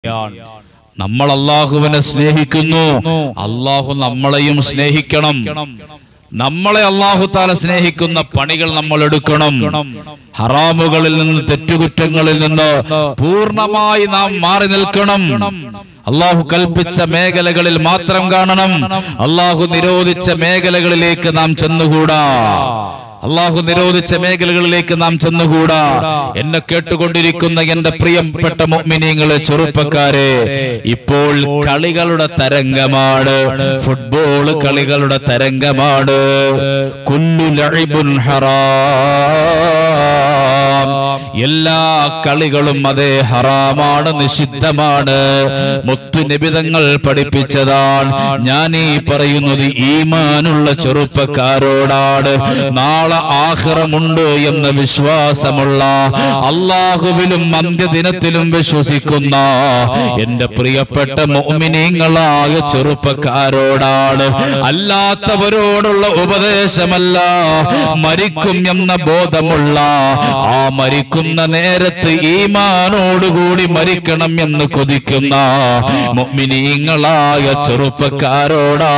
നമ്മൾ അല്ലാഹുവിനെ സ്നേഹിക്കുന്നു, അല്ലാഹു നമ്മളെയും സ്നേഹിക്കണം. നമ്മളെ അല്ലാഹു തആല സ്നേഹിക്കുന്ന പണികൾ നമ്മൾ എടുക്കണം. ഹറാമുകളിൽ നിന്ന്, തെറ്റുകുറ്റങ്ങളിൽ നിന്ന് പൂർണ്ണമായി നാം മാറി നിൽക്കണം. അല്ലാഹു കൽപ്പിച്ച മേഖലകളിൽ മാത്രം കാണണം. അല്ലാഹു നിരോധിച്ച മേഖലകളിലേക്ക് നാം ചെന്നുകൂടാ. അല്ലാഹു നിരോധിച്ച മേഖലകളിലേക്ക് നാം ചെന്നുകൂടാ. എന്നെ കേട്ടുകൊണ്ടിരിക്കുന്ന എന്റെ പ്രിയപ്പെട്ട മുഅ്മിനീങ്ങളെ, ചെറുപ്പക്കാരെ, ഇപ്പോൾ കളികളുടെ തരംഗമാണ്. ഫുട്ബോൾ കളികളുടെ തരംഗമാണ്. കുല്ലു ലഇബുൻ ഹറാം. എല്ലാ കളികളും അതേ ഹറാമാണ്, നിഷിദ്ധമാണ്. മുത്തുനബിതങ്ങൾ പഠിപ്പിച്ചതാണ്. ഞാൻ ഈ പറയുന്നത് ഈമാനുള്ള ചെറുപ്പക്കാരോടാണ്. നാളെ ആഖിറമുണ്ട് എന്ന വിശ്വാസമുള്ള, അല്ലാഹുവിലും അന്ത്യദിനത്തിലും വിശ്വസിക്കുന്ന എന്റെ പ്രിയപ്പെട്ട മുഅ്മിനീങ്ങളായ ചെറുപ്പക്കാരോടാണ്. അല്ലാത്തവരോടുള്ള ഉപദേശമല്ല. മരിക്കും എന്ന ബോധമുള്ള, ആ മരിക്കുന്ന നേരത്ത് ഈമാനോടുകൂടി മരിക്കണം എന്ന് കൊതിക്കുന്ന മുഅ്മിനീങ്ങളായ ചെറുപ്പക്കാരോടാ.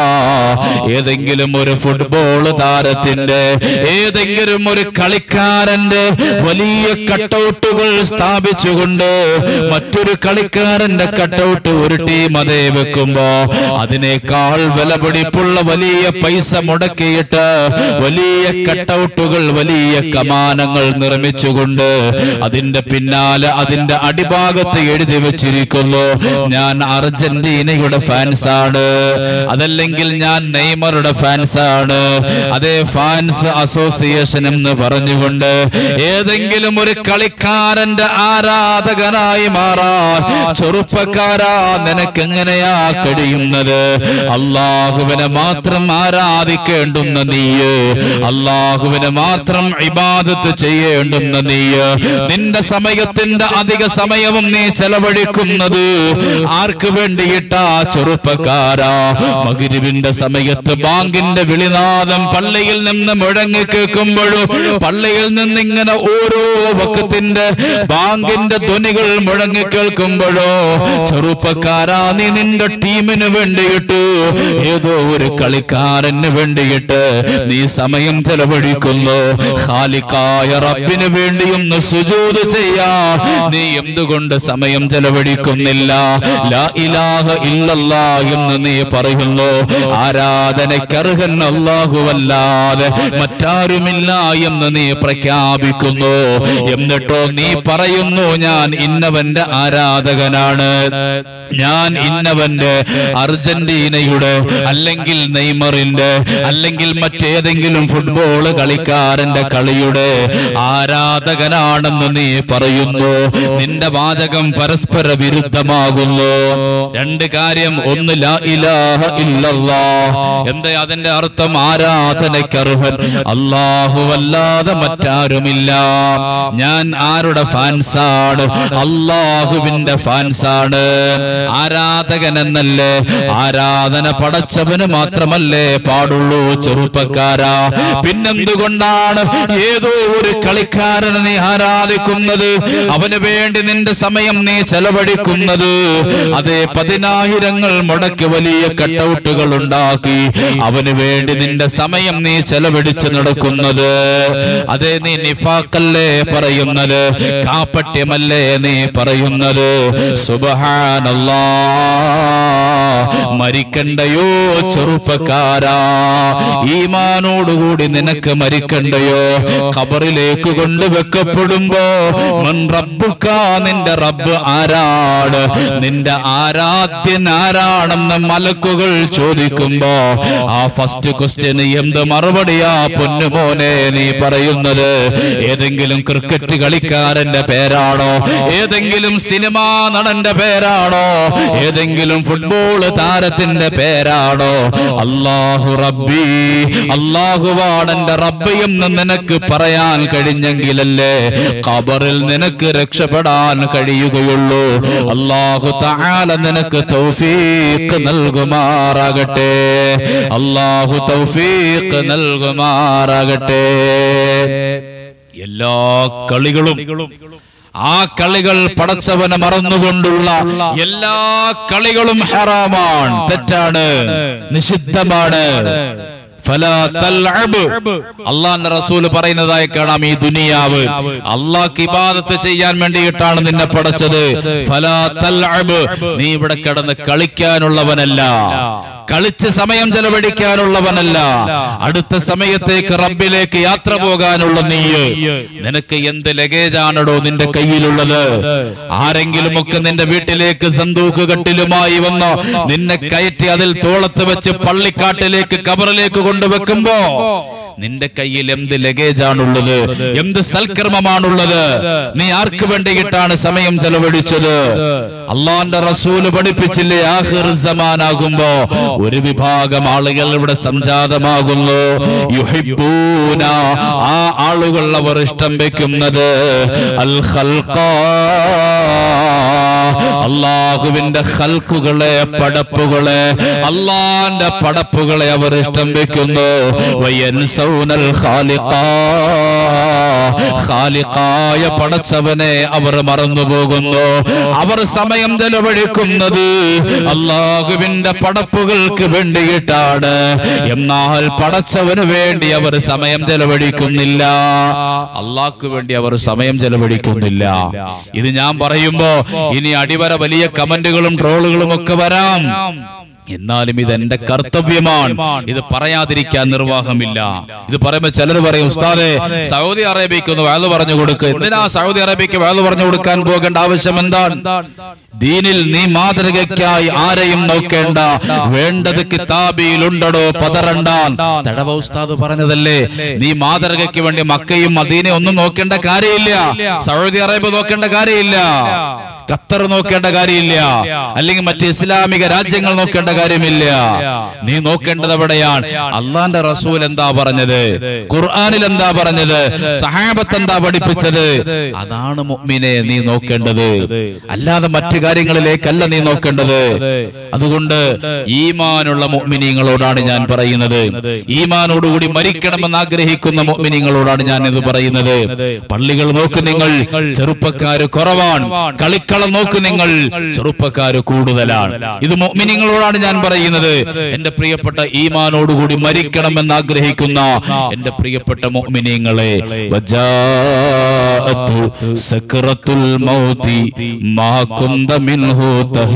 ഏതെങ്കിലും ഒരു ഫുട്ബോൾ താരത്തിന്റെ, ഏതെങ്കിലും ഒരു കളിക്കാരന്റെ വലിയ കട്ടൗട്ടുകൾ സ്ഥാപിച്ചുകൊണ്ട് മറ്റൊരു കളിക്കാരന്റെ കട്ടൗട്ട് ഒരു ടീം അതേ വെക്കുമ്പോ അതിനേക്കാൾ വിലപിടിപ്പുള്ള വലിയ പൈസ മുടക്കിയിട്ട് വലിയ കട്ടൗട്ടുകൾ, വലിയ കമാനങ്ങൾ നിർമ്മിച്ചുകൊണ്ട് അതിന്റെ പിന്നാലെ അതിന്റെ അടിഭാഗത്ത് എഴുതി വെച്ചിരിക്കുന്നു, ഞാൻ അർജന്റീനയുടെ ഫാൻസാണ്, അതല്ലെങ്കിൽ ഞാൻ നെയ്മറുടെ ഫാൻസാണ്, അതേ ഫാൻസ് അസോസിയേഷൻ എന്ന് പറഞ്ഞുകൊണ്ട് ഏതെങ്കിലും ഒരു കളിക്കാരന്റെ ആരാധകനായി മാറാൻ ചെറുപ്പക്കാരാ നിനക്ക് എങ്ങനെയാ കഴിയുന്നത്? അല്ലാഹുവിനെ മാത്രം ആരാധിക്കേണ്ടുന്ന നീയ്, അല്ലാഹുവിനെ മാത്രം ഇബാദത്ത് ചെയ്യേണ്ടുന്ന നീയ്, നിന്റെ സമയത്തിന്റെ അധിക സമയവും നീ ചെലവഴിക്കുന്നത് ആർക്ക് വേണ്ടിയിട്ടാ ചെറുപ്പക്കാരാ? മഗ്രിബിന്റെ സമയത്ത് ബാങ്കിന്റെ വിളിനാദം പള്ളിയിൽ നിന്ന് മുഴങ്ങി കേൾക്കുമ്പോഴും, പള്ളിയിൽ നിന്ന് ഇങ്ങനെ ഓരോ വഖത്തിന്റെ ബാങ്കിന്റെ ധ്വനികൾ മുഴങ്ങി കേൾക്കുമ്പോഴോ, ചെറുപ്പക്കാരാ നീ നിന്റെ ടീമിന് വേണ്ടിയിട്ട്, ഏതോ ഒരു കളിക്കാരന് വേണ്ടിയിട്ട് നീ സമയം ചെലവഴിക്കുന്നു. ഖാലിഖായ റബ്ബിന് വേണ്ടിയൊന്ന് സുജൂദ് ചെയ്യാ നീ എന്തുകൊണ്ട് സമയം ചെലവഴിക്കുന്നില്ല? ലാ ഇലാഹ ഇല്ലല്ലാഹ് എന്ന് നീ പറയുന്നു. ആരാധനയ്ക്കർഹൻ അല്ലാഹുവല്ലാതെ മറ്റാരുമില്ല എന്ന് നീ പ്രഖ്യാപിക്കുന്നു. എന്നിട്ടോ നീ പറയുന്നു ഞാൻ ഇന്നവന്റെ ആരാധകനാണ്, ഞാൻ ഇന്നവന്റെ അർജന്റീനയുടെ അല്ലെങ്കിൽ നെയ്മറിന്റെ അല്ലെങ്കിൽ മറ്റേതെങ്കിലും ഫുട്ബോൾ കളിക്കാരന്റെ കളിയുടെ ആരാധകനാണെന്ന് നീ പറയുന്നു. നിന്റെ വാചകം പരസ്പര വിരുദ്ധമാകുന്നു. രണ്ട് കാര്യം. ഒന്ന്, ലാ ഇലാഹ ഇല്ലല്ലാഹ്. എന്താ അതിന്റെ അർത്ഥം? ആരാധനയ്ക്കർഹൻ അല്ലാഹുവല്ലാതെ മറ്റാരുമില്ല. ഞാൻ ആരുടെ ഫാൻസാണ്? അല്ലാഹുവിന്റെ ഫാൻസാണ്. ആരാധകൻ എന്നല്ലേ? ആരാധന പടച്ചവന് മാത്രമല്ലേ പാടുള്ളൂ ചെറുപ്പക്കാരാ. പിന്നെന്തുകൊണ്ടാണ് ഏതോ ഒരു കളിക്കാരനെ നീ ആരാധിക്കുന്നത്? അവന് വേണ്ടി നിന്റെ സമയം നീ ചെലവഴിക്കുന്നത്? അതേ, 10,000 മുടക്കി വലിയ കട്ടൗട്ടുകൾ ഉണ്ടാക്കി അവന് വേണ്ടി നിന്റെ സമയം നീ ചെലവഴിച്ച് നടക്കുന്നത്? അതേ, നീ നിഫാഖല്ലേ പറയുന്നത്? കാപ്പട്യമല്ലേ നീ പറയുന്നത്? സുബ്ഹാനല്ലാഹ്. മരിക്കണ്ടയോ ചെറുപ്പക്കാരാ? ഈമാനോടുകൂടി നിനക്ക് മരിക്കണ്ടയോ? ഖബറിലേക്ക് കൊണ്ടുവെക്കപ്പെടുമ്പോ മൻ റബ്ബുക, നിന്റെ റബ്ബ് ആരാണ്? നിന്റെ ആരാധ്യൻ ആരാണെന്ന് മലക്കുകൾ ചോദിക്കുമ്പോ ആ ഫസ്റ്റ് ക്വസ്റ്റ്യന് എന്ത് മറുപടിയാ പൊന്നുമോനെ നീ പറയുന്നത്? ഏതെങ്കിലും ക്രിക്കറ്റ് കളിക്കാരന്റെ പേരാണോ? ഏതെങ്കിലും സിനിമാ നടന്റെ പേരാണോ? ഏതെങ്കിലും ഫുട്ബോൾ താരത്തിന്റെ പേരാണോ? അല്ലാഹു റബ്ബി, അല്ലാഹുവാണ് എന്റെ റബ്ബ് എന്ന് നിനക്ക് പറയാൻ കഴിഞ്ഞെങ്കിലല്ലേ ഖബറിൽ നിനക്ക് രക്ഷപ്പെടാൻ കഴിയുകയുള്ളൂ. അല്ലാഹു തആല നിനക്ക് തൗഫീഖ് നൽകുമാറാകട്ടെ. അല്ലാഹു തൗഫീഖ് നൽകുമാറാകട്ടെ. എല്ലാ കളികളും ആ കളികൾ പടച്ചവനെ മറന്നുകൊണ്ടുള്ള എല്ലാ കളികളും ഹറാമാണ്, തെറ്റാണ്, നിഷിദ്ധമാണ്. അള്ളാന്റെ റസൂല് പറയുന്നതായി കാണാം, ഈ ദുനിയാവ് അള്ളാഹ്ക്ക് ഇബാദത്ത് ചെയ്യാൻ വേണ്ടിയിട്ടാണ് നിന്നെ പടച്ചത്. ഫലാ തൽഅബ്, നീ ഇവിടെ കിടന്ന് കളിക്കാനുള്ളവനല്ല, കളിച്ച് സമയം ചെലവഴിക്കാനുള്ളവനല്ല, അടുത്ത സമയത്തേക്ക് റബ്ബിലേക്ക് യാത്ര പോകാനുള്ള നീ. നിനക്ക് എന്ത് ലഗേജാണോ നിന്റെ കയ്യിലുള്ളത്? ആരെങ്കിലും ഒക്കെ നിന്റെ വീട്ടിലേക്ക് സന്തൂക്ക് കെട്ടിലുമായി വന്നോ നിന്നെ കയറ്റി അതിൽ തോളത്ത് വെച്ച് പള്ളിക്കാട്ടിലേക്ക് കബറിലേക്ക് കൊണ്ടുവെക്കുമ്പോ നിന്റെ കയ്യിൽ എന്ത് ലഗേജാണുള്ളത്, എന്ത് സൽക്കർമ്മമാണുള്ളത്? നീ ആർക്ക് വേണ്ടിയിട്ടാണ് സമയം ചെലവഴിച്ചത്? അള്ളാന്റെ റസൂല് പഠിപ്പിച്ചില്ലേ, ആഖിർ സമാനാകുമ്പോ ഒരു വിഭാഗം ആളുകൾ ഇവിടെ സംജാതമാകുന്നു. യുഹിബ്ബൂന, ആ ആളുകൾ അവർ ഇഷ്ടം വെക്കുന്നത് അൽ ഖൽഖ, അള്ളാഹുവിന്റെ ഖൽഖുകളെ, പടപ്പുകളെ, അള്ളാന്റെ പടപ്പുകളെ അവർ ഇഷ്ടം വെക്കുന്നു. വയൻസൗനൽ ഖാലിഖ, ഖാലിഖായ പടച്ചവനെ അവർ മറന്നുപോകുന്നു. അവർ സമയം ചെലവഴിക്കുന്നത് അള്ളാഹുവിന്റെ പടപ്പുകൾക്ക് വേണ്ടിയിട്ടാണ്, എന്നാൽ പടച്ചവന് വേണ്ടി അവർ സമയം ചെലവഴിക്കുന്നില്ല, അള്ളാഹ്ക്ക് വേണ്ടി അവർ സമയം ചെലവഴിക്കുന്നില്ല. ഇത് ഞാൻ പറയുമ്പോ ഇനി അടിവര വലിയ കമന്റുകളും ട്രോളുകളും ഒക്കെ വരാം. എന്നാലും ഇത് എന്റെ കർത്തവ്യമാണ്, ഇത് പറയാതിരിക്കാൻ നിർവാഹമില്ല. ഇത് പറയുമ്പോ ചിലർ പറയും, ഉസ്താദേ സൗദി അറേബ്യക്ക് ഒന്ന് വഅദ് പറഞ്ഞു കൊടുക്കുക. എന്തിനാ സൗദി അറേബ്യക്ക് വഅദ് പറഞ്ഞു കൊടുക്കാൻ പോകേണ്ട ആവശ്യം എന്താണ്? ദീനിൽ നീ മാതൃകയ്ക്കായി ആരെയും നോക്കേണ്ട, വേണ്ടത് കിതാബിലുണ്ടോ, പതറണ്ട. തടവ ഉസ്താദ് പറഞ്ഞതല്ലേ, നീ മാതൃകയ്ക്ക് വേണ്ടി മക്കയും മദീനയും ഒന്നും നോക്കേണ്ട കാര്യമില്ല, സൗദി അറേബ്യ നോക്കേണ്ട കാര്യമില്ല, ഖത്തർ നോക്കേണ്ട കാര്യമില്ല, അല്ലെങ്കിൽ മറ്റ് ഇസ്ലാമിക രാജ്യങ്ങൾ നോക്കേണ്ട കാര്യമില്ല. നീ നോക്കേണ്ടത് എവിടെയാണ്? അള്ളാന്റെ റസൂൽ എന്താ പറഞ്ഞത്, ഖുർആനിൽ എന്താ പറഞ്ഞത്, സഹാബത്ത് എന്താ പഠിപ്പിച്ചത്, അതാണ് മുഅ്മിനെ നീ നോക്കേണ്ടത്, അല്ലാതെ മറ്റു കാര്യങ്ങളിലേക്കല്ല നീ നോക്കേണ്ടത്. അതുകൊണ്ട് ഈമാനുള്ള മുഅ്മിനീങ്ങളോടാണ് ഞാൻ പറയുന്നത്, ഈമാനോടുകൂടി മരിക്കണമെന്ന് ആഗ്രഹിക്കുന്ന മുഅ്മിനീങ്ങളോടാണ് ഞാൻ ഇത് പറയുന്നത്. പള്ളികൾ നോക്ക് നിങ്ങൾ, ചെറുപ്പക്കാര് കുറവാണ്. കളിക്കളം നോക്ക് നിങ്ങൾ, ചെറുപ്പക്കാര് കൂടുതലാണ്. ഇത് മുഅ്മിനീങ്ങളോടാണ് ഞാൻ പറയുന്നത്. എന്റെ പ്രിയപ്പെട്ട ഈമാനോടുകൂടി മരിക്കണമെന്ന് ആഗ്രഹിക്കുന്ന എന്റെ പ്രിയപ്പെട്ട മുഅ്മിനീങ്ങളെ, വജാഅതു സക്റത്തുൽ മൗതി മാ കുന്ത മിൻഹു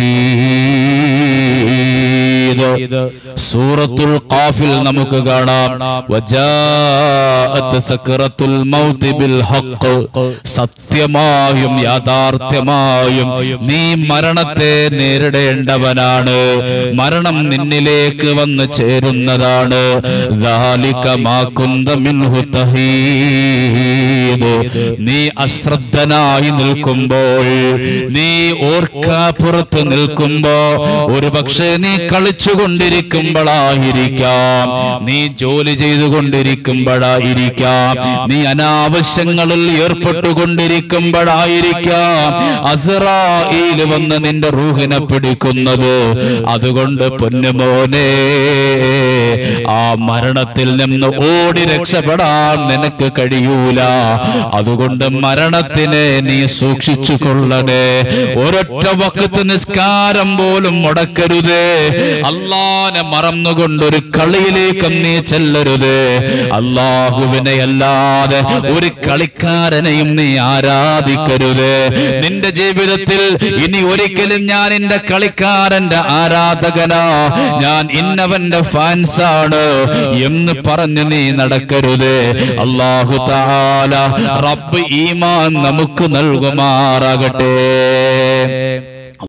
തഹീദ്. സൂറത്തുൽ ഖാഫിൽ നമുക്ക് കാണാം, വജാഅത് സക്റത്തുൽ മൗതി ബിൽ ഹഖ്, സത്യമായും യാഥാർത്ഥ്യമായും നീ മരണത്തെ നേരിടേണ്ടവനാണ്, മരണം നിന്നിലേക്ക് വന്ന് ചേരുന്നതാണ്. ദാലിക മാ കുന്ത മിൻഹു തഹീദ്. നീ അശ്രദ്ധനായി നിൽക്കുമ്പോൾ, നീ ഓർക്കാപ്പുറത്ത് നിൽക്കുമ്പോ, ഒരു പക്ഷേ നീ കളിച്ചുകൊണ്ടിരിക്കുമ്പോഴായിരിക്കാം, നീ ജോലി ചെയ്തുകൊണ്ടിരിക്കുമ്പോഴായിരിക്കാം, നീ അനാവശ്യങ്ങളിൽ ഏർപ്പെട്ടുകൊണ്ടിരിക്കുമ്പോഴായിരിക്കാം അസ്റായീൽ വന്ന് നിന്റെ റൂഹിനെ പിടിക്കുന്നത്. അതുകൊണ്ട് പൊന്നുമോനെ, ആ മരണത്തിൽ നിന്ന് ഓടി രക്ഷപ്പെടാൻ നിനക്ക് കഴിയൂല. അതുകൊണ്ട് മരണത്തിനെ നീ സൂക്ഷിച്ചു കൊള്ളണേ. ഒരൊറ്റ വഖ്ത് നിസ്കാരം പോലും മുടക്കരുത്. അല്ലാഹുവിനെ മറന്നുകൊണ്ടൊരു കളിയിലേക്ക് നീ ചെല്ലരുത്. അല്ലാഹുവിനെ അല്ലാതെ ഒരു കളിക്കാരനെയും നീ ആരാധിക്കരുത്. നിന്റെ ജീവിതത്തിൽ ഇനി ഒരിക്കലും ഞാൻ എന്റെ കളിക്കാരന്റെ ആരാധകനാ, ഞാൻ ഇന്നവന്റെ ഫാൻസാണ് എന്ന് പറഞ്ഞ് നീ നടക്കരുത്. അല്ലാഹു തആല റബ്ബ് ഈമാൻ നമുക്ക് നൽകുമാറാകട്ടെ.